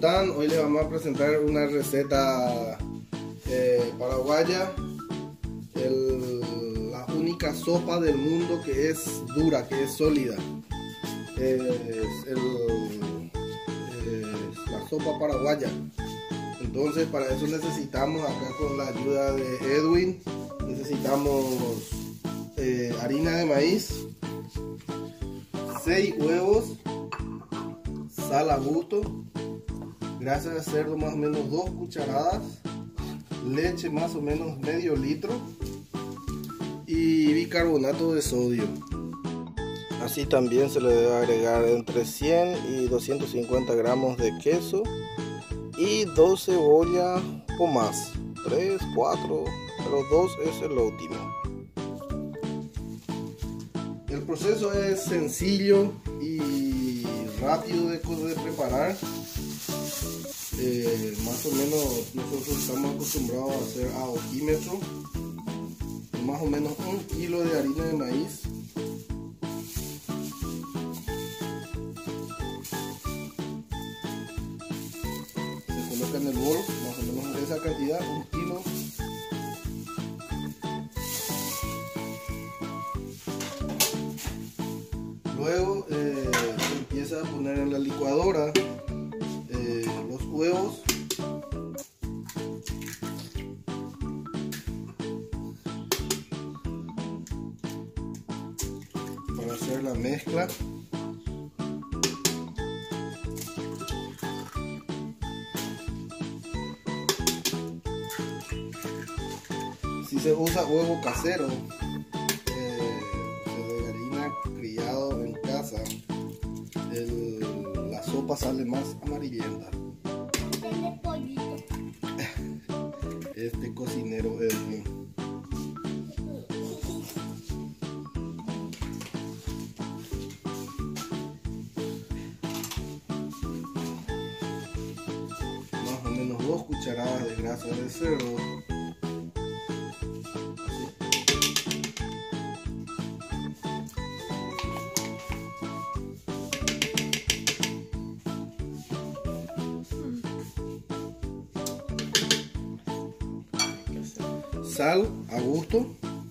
están? Hoy les vamos a presentar una receta paraguaya, la única sopa del mundo que es dura, que es sólida. Es la sopa paraguaya. Entonces para eso necesitamos, acá con la ayuda de Edwin, necesitamos harina de maíz, 6 huevos, sal a gusto, grasa de cerdo más o menos 2 cucharadas, leche más o menos medio litro y bicarbonato de sodio. Así también se le debe agregar entre 100 y 250 gramos de queso y 2 cebollas o más, 3, 4, pero 2 es el óptimo. El proceso es sencillo y rápido de preparar. Más o menos nosotros estamos acostumbrados a hacer a ojímetro, más o menos 1 kilo de harina de maíz. Se coloca en el bol, más o menos esa cantidad, 1 kilo. Luego se empieza a poner en la licuadora los huevos, para hacer la mezcla. Si se usa huevo casero, de harina criado en casa, la sopa sale más amarillenta. Este cocinero es más o menos 2 cucharadas de grasa de cerdo. Sal a gusto,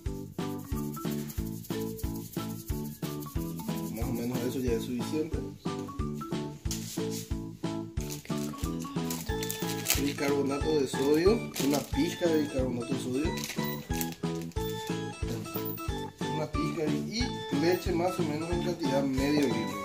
más o menos eso ya es suficiente. Bicarbonato de sodio, una pizca de bicarbonato de sodio, una pizca, y leche más o menos en cantidad medio litro.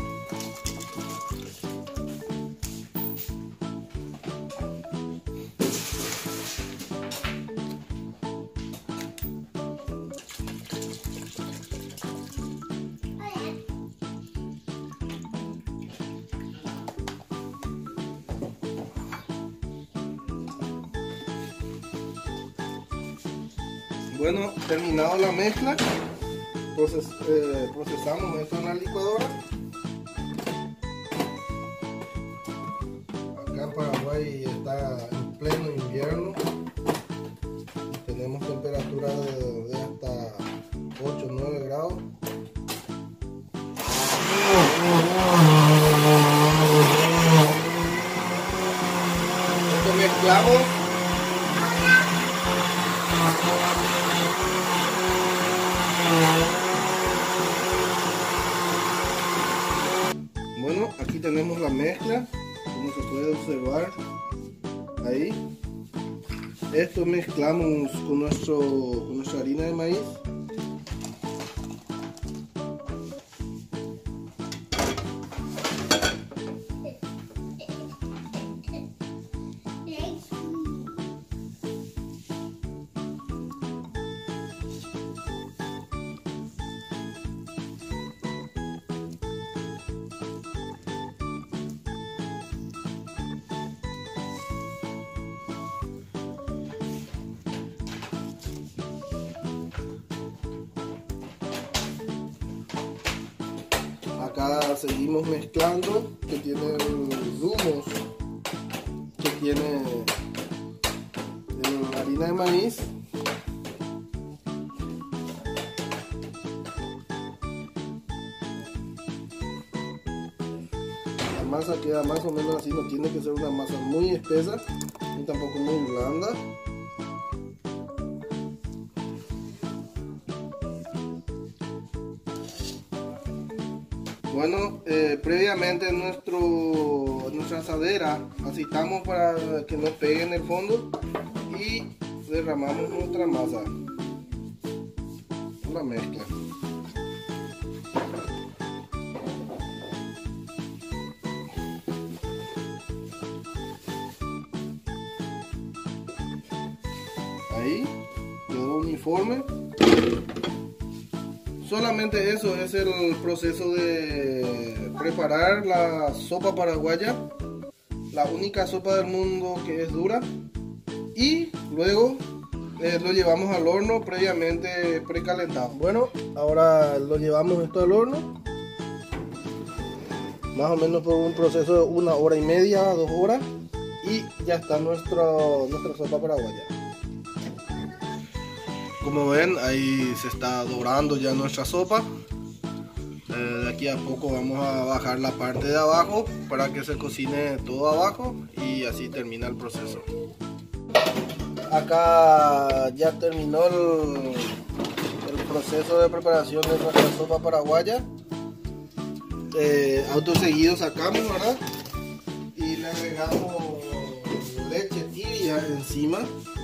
Bueno, terminado la mezcla, procesamos esto en la licuadora. Acá en Paraguay está en pleno invierno y tenemos temperatura de hasta 8 o 9 grados. Esto mezclamos. Bueno, aquí tenemos la mezcla, como se puede observar ahí. Esto mezclamos con nuestra harina de maíz. Acá seguimos mezclando, que tiene grumos, que tiene la harina de maíz. Además masa queda más o menos así, no tiene que ser una masa muy espesa ni tampoco muy blanda. Bueno, previamente nuestra asadera asistamos para que no pegue en el fondo y derramamos nuestra masa, la mezcla. Ahí quedó uniforme. Solamente eso es el proceso de preparar la sopa paraguaya, la única sopa del mundo que es dura, y luego lo llevamos al horno previamente precalentado. Bueno, ahora lo llevamos esto al horno, más o menos por un proceso de 1 hora y media, 2 horas, y ya está nuestra sopa paraguaya. Como ven, ahí se está dorando ya nuestra sopa. De aquí a poco vamos a bajar la parte de abajo para que se cocine todo abajo y así termina el proceso. Acá ya terminó el proceso de preparación de nuestra sopa paraguaya. Auto seguido sacamos, ¿verdad? Y le agregamos leche tibia encima.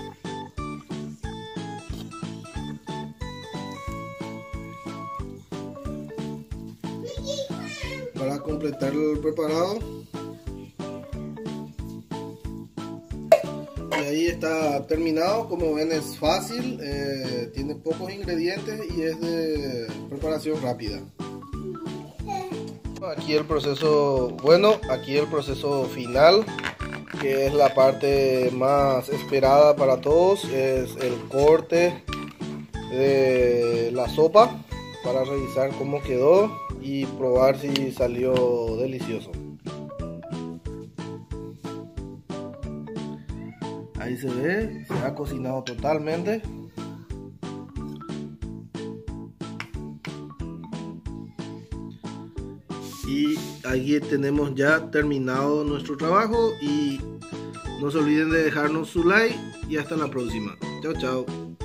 Para completar el preparado. Y ahí está terminado. Como ven, es fácil, tiene pocos ingredientes y es de preparación rápida. Aquí el proceso, aquí el proceso final, que es la parte más esperada para todos, es el corte de la sopa para revisar cómo quedó y probar si salió delicioso. Ahí se ve, se ha cocinado totalmente. Y aquí tenemos ya terminado nuestro trabajo y no se olviden de dejarnos su like y hasta la próxima. Chao, chao.